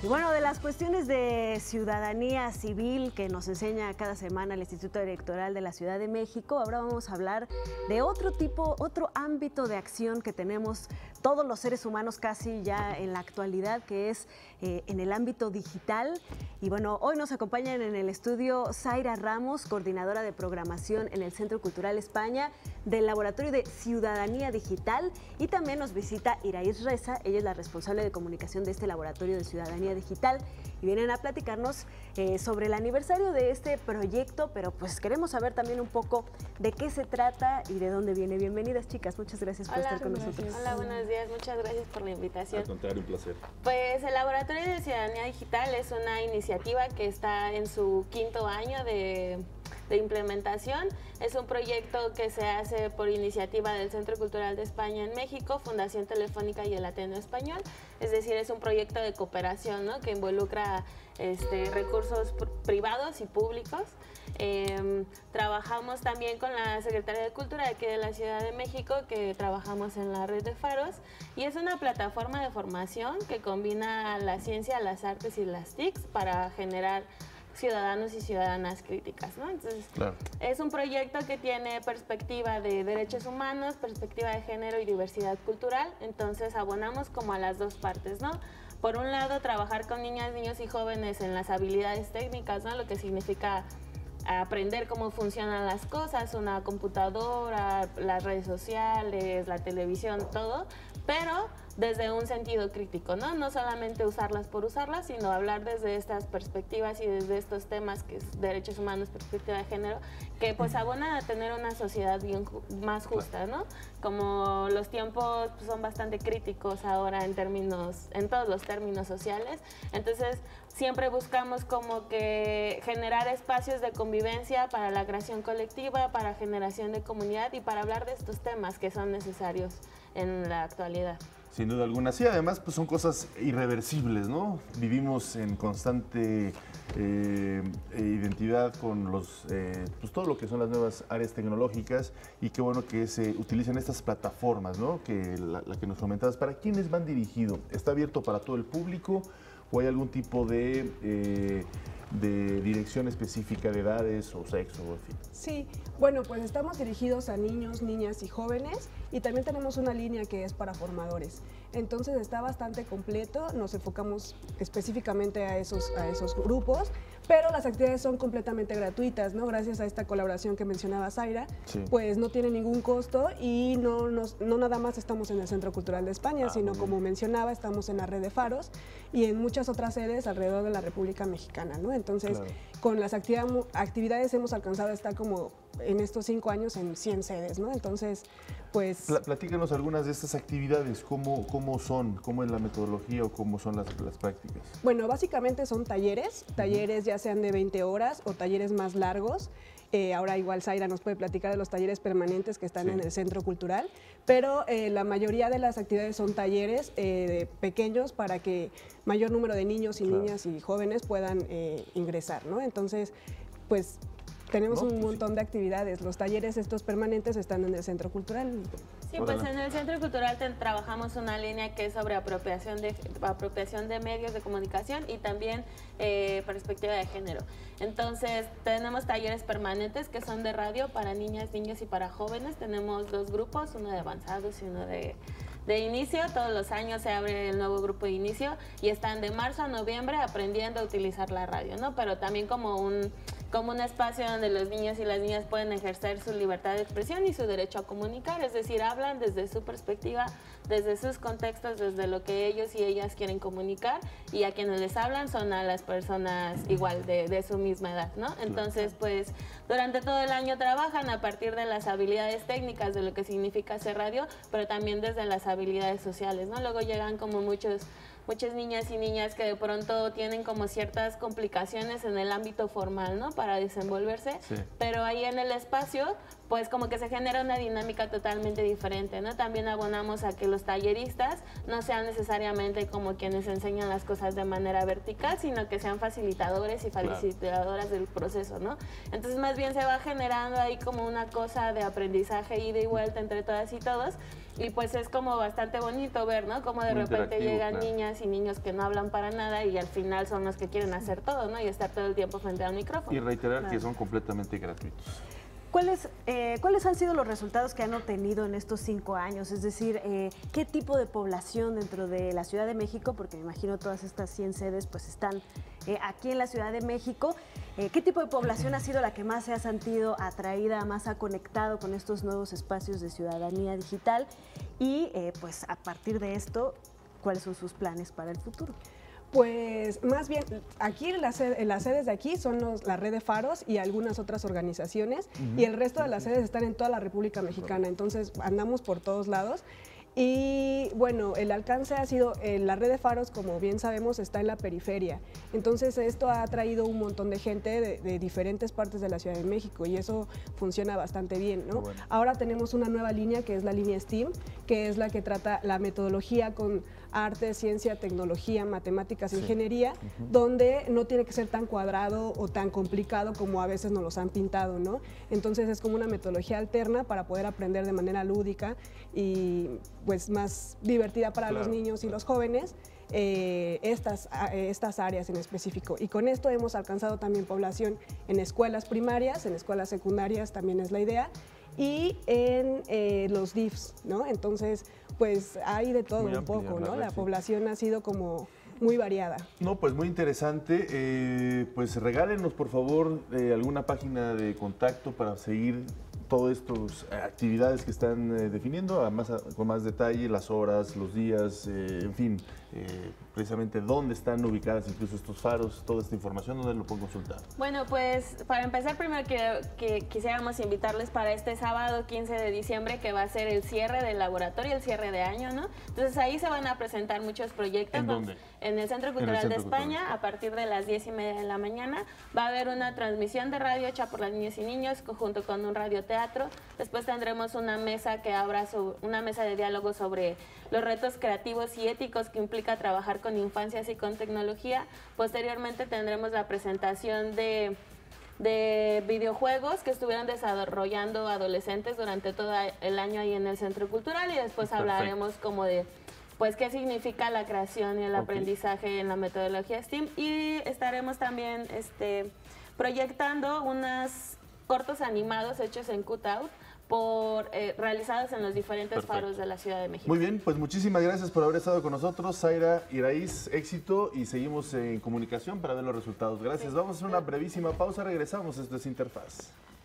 Y bueno, de las cuestiones de ciudadanía civil que nos enseña cada semana el Instituto Electoral de la Ciudad de México, ahora vamos a hablar de otro ámbito de acción que tenemos todos los seres humanos casi ya en la actualidad, que es en el ámbito digital. Y bueno, hoy nos acompañan en el estudio Zaira Ramos, coordinadora de programación en el Centro Cultural España del Laboratorio de Ciudadanía Digital, y también nos visita Iraíz Reza, ella es la responsable de comunicación de este Laboratorio de Ciudadanía Digital, y vienen a platicarnos sobre el aniversario de este proyecto, pero pues queremos saber también un poco de qué se trata y de dónde viene. Bienvenidas, chicas, muchas gracias por estar con nosotros. Hola, buenos días, muchas gracias por la invitación. Al contrario, un placer. Pues el Laboratorio de Ciudadanía Digital es una iniciativa que está en su 5º año de implementación. Es un proyecto que se hace por iniciativa del Centro Cultural de España en México, Fundación Telefónica y el Ateneo Español. Es decir, es un proyecto de cooperación, ¿no?, que involucra recursos privados y públicos. Trabajamos también con la Secretaría de Cultura de aquí de la Ciudad de México, que trabajamos en la red de faros, y es una plataforma de formación que combina la ciencia, las artes y las TICs para generar ciudadanos y ciudadanas críticas, ¿no? Entonces, claro, es un proyecto que tiene perspectiva de derechos humanos, perspectiva de género y diversidad cultural. Entonces abonamos como a las dos partes, ¿no? Por un lado, trabajar con niñas, niños y jóvenes en las habilidades técnicas, ¿no?, lo que significa aprender cómo funcionan las cosas, una computadora, las redes sociales, la televisión, todo, pero desde un sentido crítico, ¿no? No solamente usarlas por usarlas, sino hablar desde estas perspectivas y desde estos temas que es derechos humanos, perspectiva de género, que pues abonan a tener una sociedad más justa, ¿no? Como los tiempos pues, son bastante críticos ahora en todos los términos sociales, entonces siempre buscamos como que generar espacios de convivencia para la creación colectiva, para generación de comunidad y para hablar de estos temas que son necesarios en la actualidad. Sin duda alguna. Sí, además pues son cosas irreversibles, ¿no? Vivimos en constante identidad con pues todo lo que son las nuevas áreas tecnológicas, y qué bueno que se utilicen estas plataformas, ¿no? Que la que nos comentabas. ¿Para quiénes van dirigido? ¿Está abierto para todo el público o hay algún tipo de dirección específica de edades o sexo, en fin? Sí, bueno, pues estamos dirigidos a niños, niñas y jóvenes, y también tenemos una línea que es para formadores. Entonces está bastante completo, nos enfocamos específicamente a esos grupos, pero las actividades son completamente gratuitas, ¿no? Gracias a esta colaboración que mencionaba Zaira, sí, pues no tiene ningún costo, y no nada más estamos en el Centro Cultural de España, sino como mencionaba, estamos en la red de faros y en muchas otras sedes alrededor de la República Mexicana, ¿no? Entonces, claro, con las actividades hemos alcanzado a estar como en estos 5 años en 100 sedes, ¿no? Entonces, pues... Platícanos algunas de estas actividades, ¿cómo son? ¿Cómo es la metodología o cómo son las prácticas? Bueno, básicamente son talleres ya sean de 20 horas o talleres más largos. Ahora igual Zaira nos puede platicar de los talleres permanentes que están en el Centro Cultural, pero la mayoría de las actividades son talleres pequeños para que mayor número de niños y niñas y jóvenes puedan ingresar, ¿no? Entonces, pues... tenemos un montón de actividades. Los talleres estos permanentes están en el Centro Cultural. Sí, pues en el Centro Cultural trabajamos una línea que es sobre apropiación de medios de comunicación y también perspectiva de género. Entonces, tenemos talleres permanentes que son de radio para niñas, niños y para jóvenes. Tenemos 2 grupos, uno de avanzados y uno de inicio. Todos los años se abre el nuevo grupo de inicio y están de marzo a noviembre aprendiendo a utilizar la radio, ¿no? Pero también como un espacio donde los niños y las niñas pueden ejercer su libertad de expresión y su derecho a comunicar, es decir, hablan desde su perspectiva, desde sus contextos, desde lo que ellos y ellas quieren comunicar, y a quienes les hablan son a las personas igual de su misma edad, ¿no? Entonces, pues, durante todo el año trabajan a partir de las habilidades técnicas de lo que significa hacer radio, pero también desde las habilidades sociales, ¿no? Luego llegan como muchas niñas y niñas que de pronto tienen como ciertas complicaciones en el ámbito formal, ¿no?, para desenvolverse, pero ahí en el espacio pues como que se genera una dinámica totalmente diferente, ¿no? También abonamos a que los talleristas no sean necesariamente como quienes enseñan las cosas de manera vertical, sino que sean facilitadores y facilitadoras del proceso, ¿no? Entonces más bien se va generando ahí como una cosa de aprendizaje ida y vuelta entre todas y todos, y pues es como bastante bonito ver, ¿no?, cómo de repente llegan niñas niñas y niños que no hablan para nada y al final son los que quieren hacer todo, ¿no? Y estar todo el tiempo frente al micrófono. Y reiterar que son completamente gratuitos. ¿Cuáles han sido los resultados que han obtenido en estos 5 años? Es decir, ¿qué tipo de población dentro de la Ciudad de México, porque me imagino todas estas 100 sedes pues están aquí en la Ciudad de México, qué tipo de población ha sido la que más se ha sentido atraída, más ha conectado con estos nuevos espacios de ciudadanía digital? Y pues a partir de esto, ¿cuáles son sus planes para el futuro? Pues más bien, aquí las sedes de aquí son la red de faros y algunas otras organizaciones, y el resto de las sedes están en toda la República Mexicana, entonces andamos por todos lados. Y bueno, el alcance ha sido, la red de faros, como bien sabemos, está en la periferia. Entonces esto ha atraído un montón de gente de diferentes partes de la Ciudad de México y eso funciona bastante bien, ¿no? Bueno. Ahora tenemos una nueva línea que es la línea STEAM, que es la que trata la metodología con arte, ciencia, tecnología, matemáticas, ingeniería, donde no tiene que ser tan cuadrado o tan complicado como a veces nos los han pintado, ¿no? Entonces es como una metodología alterna para poder aprender de manera lúdica y pues más divertida para los niños y los jóvenes estas áreas en específico. Y con esto hemos alcanzado también población en escuelas primarias, en escuelas secundarias también es la idea, y en los DIFs, ¿no? Entonces, pues hay de todo un poco, ¿no? La población ha sido como muy variada. No, pues muy interesante. Pues regálenos, por favor, alguna página de contacto para seguir todas estas actividades que están definiendo, además con más detalle, las horas, los días, en fin, precisamente dónde están ubicadas incluso estos faros, toda esta información, ¿dónde lo pueden consultar? Bueno, pues para empezar, primero que quisiéramos invitarles para este sábado 15 de diciembre, que va a ser el cierre del laboratorio, el cierre de año, ¿no? Entonces ahí se van a presentar muchos proyectos. ¿En dónde? En el Centro Cultural de España, a partir de las 10:30 de la mañana. Va a haber una transmisión de radio hecha por las niñas y niños, junto con un radioteatro. Después tendremos una mesa que abra una mesa de diálogo sobre los retos creativos y éticos que implica trabajar con infancias y con tecnología. Posteriormente tendremos la presentación de videojuegos que estuvieron desarrollando adolescentes durante todo el año ahí en el Centro Cultural, y después hablaremos como de pues qué significa la creación y el aprendizaje en la metodología STEAM, y estaremos también proyectando unos cortos animados hechos en Cutout realizados en los diferentes faros de la Ciudad de México. Muy bien, pues muchísimas gracias por haber estado con nosotros, Zaira Iraíz, éxito, y seguimos en comunicación para ver los resultados. Gracias. Vamos a hacer una brevísima pausa, regresamos. Esto es Interfaz.